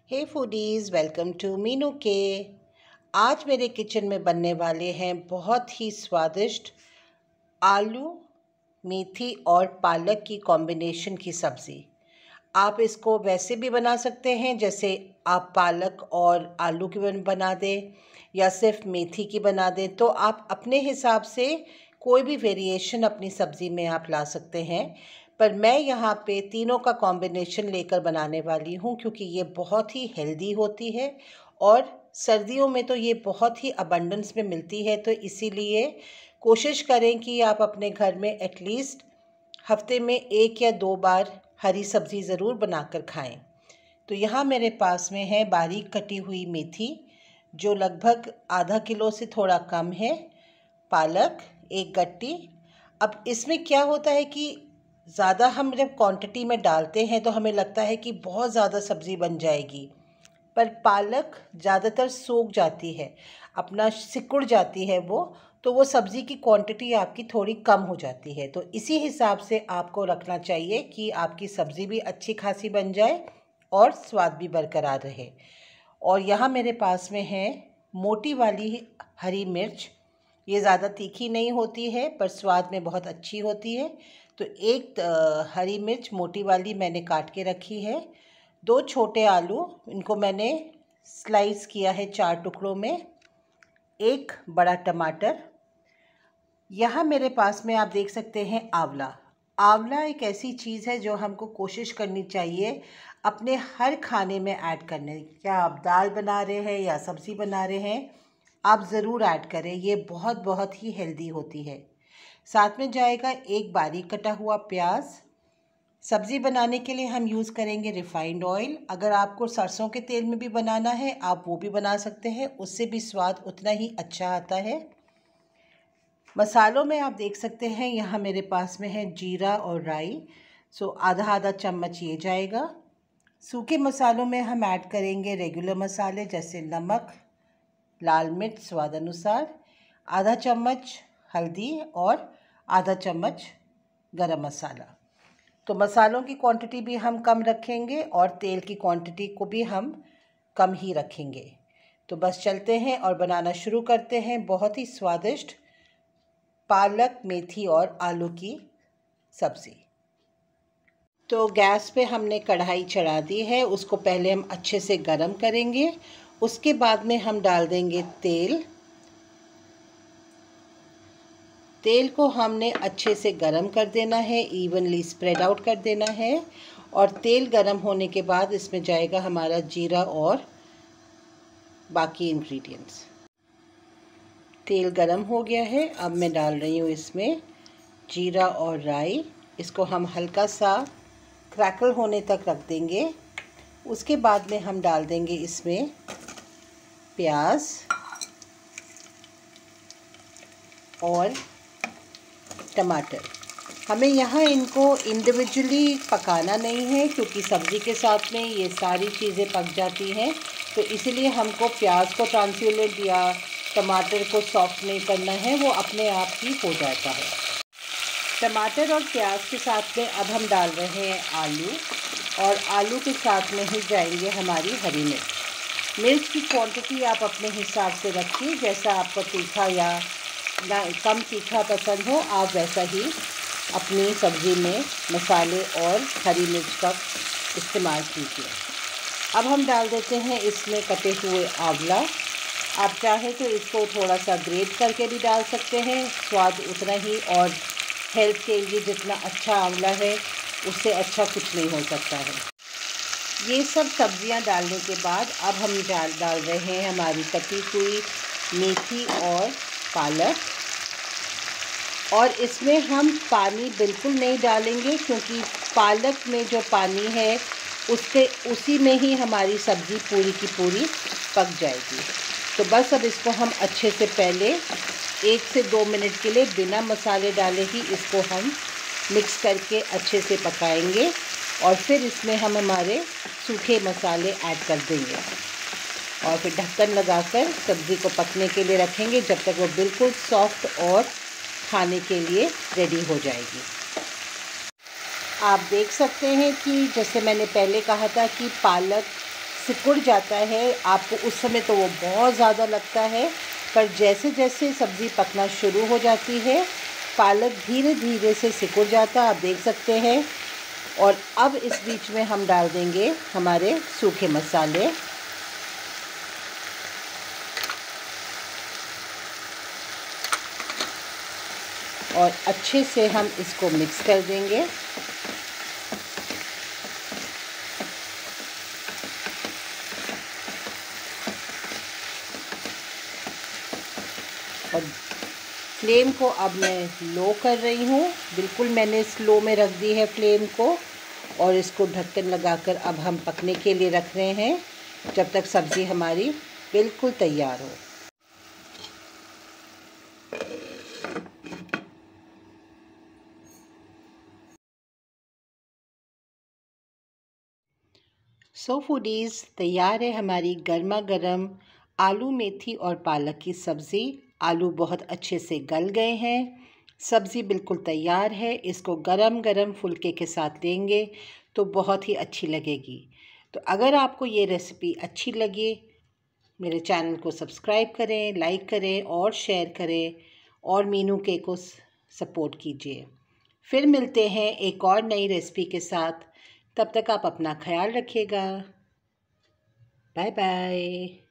Hey foodies, welcome to Meenu के। आज मेरे किचन में बनने वाले हैं बहुत ही स्वादिष्ट आलू, मेथी और पालक की कॉम्बिनेशन की सब्ज़ी। आप इसको वैसे भी बना सकते हैं जैसे आप पालक और आलू की बना दें या सिर्फ मेथी की बना दें, तो आप अपने हिसाब से कोई भी वेरिएशन अपनी सब्ज़ी में आप ला सकते हैं। पर मैं यहाँ पे तीनों का कॉम्बिनेशन लेकर बनाने वाली हूँ क्योंकि ये बहुत ही हेल्दी होती है और सर्दियों में तो ये बहुत ही अबंडेंस में मिलती है। तो इसीलिए कोशिश करें कि आप अपने घर में एटलीस्ट हफ्ते में 1 या 2 बार हरी सब्ज़ी ज़रूर बनाकर खाएं। तो यहाँ मेरे पास में है बारीक कटी हुई मेथी जो लगभग आधा किलो से थोड़ा कम है, पालक 1 गट्टी। अब इसमें क्या होता है कि ज़्यादा हम जब क्वांटिटी में डालते हैं तो हमें लगता है कि बहुत ज़्यादा सब्ज़ी बन जाएगी, पर पालक ज़्यादातर सूख जाती है, अपना सिकुड़ जाती है तो वो सब्ज़ी की क्वांटिटी आपकी थोड़ी कम हो जाती है। तो इसी हिसाब से आपको रखना चाहिए कि आपकी सब्ज़ी भी अच्छी खासी बन जाए और स्वाद भी बरकरार रहे। और यहाँ मेरे पास में है मोटी वाली हरी मिर्च। ये ज़्यादा तीखी नहीं होती है पर स्वाद में बहुत अच्छी होती है। तो एक हरी मिर्च मोटी वाली मैंने काट के रखी है। 2 छोटे आलू, इनको मैंने स्लाइस किया है 4 टुकड़ों में। 1 बड़ा टमाटर। यहाँ मेरे पास में आप देख सकते हैं आंवला। आंवला एक ऐसी चीज़ है जो हमको कोशिश करनी चाहिए अपने हर खाने में ऐड करने। क्या आप दाल बना रहे हैं या सब्ज़ी बना रहे हैं, आप ज़रूर ऐड करें। ये बहुत ही हेल्दी होती है। साथ में जाएगा 1 बारीक कटा हुआ प्याज। सब्ज़ी बनाने के लिए हम यूज़ करेंगे रिफ़ाइंड ऑयल। अगर आपको सरसों के तेल में भी बनाना है आप वो भी बना सकते हैं, उससे भी स्वाद उतना ही अच्छा आता है। मसालों में आप देख सकते हैं यहाँ मेरे पास में है जीरा और राई, सो आधा चम्मच ये जाएगा। सूखे मसालों में हम ऐड करेंगे रेगुलर मसाले जैसे नमक, लाल मिर्च स्वाद अनुसार, आधा चम्मच हल्दी और आधा चम्मच गरम मसाला। तो मसालों की क्वांटिटी भी हम कम रखेंगे और तेल की क्वांटिटी को भी हम कम ही रखेंगे। तो बस चलते हैं और बनाना शुरू करते हैं बहुत ही स्वादिष्ट पालक, मेथी और आलू की सब्ज़ी। तो गैस पे हमने कढ़ाई चढ़ा दी है, उसको पहले हम अच्छे से गरम करेंगे। उसके बाद में हम डाल देंगे तेल। तेल को हमने अच्छे से गरम कर देना है, इवनली स्प्रेड आउट कर देना है। और तेल गरम होने के बाद इसमें जाएगा हमारा जीरा और बाकी इंग्रेडिएंट्स। तेल गरम हो गया है, अब मैं डाल रही हूँ इसमें जीरा और राई। इसको हम हल्का सा क्रैकल होने तक रख देंगे। उसके बाद में हम डाल देंगे इसमें प्याज और टमाटर। हमें यहाँ इनको इंडिविजुअली पकाना नहीं है क्योंकि सब्ज़ी के साथ में ये सारी चीज़ें पक जाती हैं, तो इसीलिए हमको प्याज को ट्रांसल्यूटेड या टमाटर को सॉफ्ट नहीं करना है, वो अपने आप ही हो जाता है। टमाटर और प्याज के साथ में अब हम डाल रहे हैं आलू, और आलू के साथ में ही जाएंगे हमारी हरी मिर्च। मिर्च की क्वांटिटी आप अपने हिसाब से रखिए, जैसा आपको तीखा या कम तीखा पसंद हो आप वैसा ही अपनी सब्ज़ी में मसाले और हरी मिर्च का इस्तेमाल कीजिए। अब हम डाल देते हैं इसमें कटे हुए आंवला। आप चाहे तो इसको थोड़ा सा ग्रेट करके भी डाल सकते हैं, स्वाद उतना ही और हेल्थ के लिए जितना अच्छा आंवला है उससे अच्छा कुछ नहीं हो सकता है। ये सब सब्जियां डालने के बाद अब हम डाल रहे हैं हमारी कटी हुई मेथी और पालक। और इसमें हम पानी बिल्कुल नहीं डालेंगे क्योंकि पालक में जो पानी है उसी में ही हमारी सब्ज़ी पूरी की पूरी पक जाएगी। तो बस अब इसको हम अच्छे से पहले 1 से 2 मिनट के लिए बिना मसाले डाले ही इसको हम मिक्स करके अच्छे से पकाएंगे और फिर इसमें हम हमारे सूखे मसाले ऐड कर देंगे और फिर ढक्कन लगाकर सब्ज़ी को पकने के लिए रखेंगे जब तक वो बिल्कुल सॉफ्ट और खाने के लिए रेडी हो जाएगी। आप देख सकते हैं कि जैसे मैंने पहले कहा था कि पालक सिकुड़ जाता है आपको उस समय तो वो बहुत ज़्यादा लगता है, पर जैसे जैसे सब्ज़ी पकना शुरू हो जाती है पालक धीरे धीरे से सिकुड़ जाता है, आप देख सकते हैं। और अब इस बीच में हम डाल देंगे हमारे सूखे मसाले। और अच्छे से हम इसको मिक्स कर देंगे। और फ्लेम को अब मैं लो कर रही हूँ, बिल्कुल मैंने स्लो में रख दी है फ्लेम को। और इसको ढक्कन लगाकर अब हम पकने के लिए रख रहे हैं जब तक सब्ज़ी हमारी बिल्कुल तैयार हो। सो फूडीज़, तैयार है हमारी गर्मा गर्म आलू मेथी और पालक की सब्ज़ी। आलू बहुत अच्छे से गल गए हैं, सब्ज़ी बिल्कुल तैयार है। इसको गरम गरम फुल्के के साथ लेंगे तो बहुत ही अच्छी लगेगी। तो अगर आपको ये रेसिपी अच्छी लगे, मेरे चैनल को सब्सक्राइब करें, लाइक करें और शेयर करें और मीनू के को सपोर्ट कीजिए। फिर मिलते हैं एक और नई रेसिपी के साथ। तब तक आप अपना ख्याल रखिएगा। Bye bye.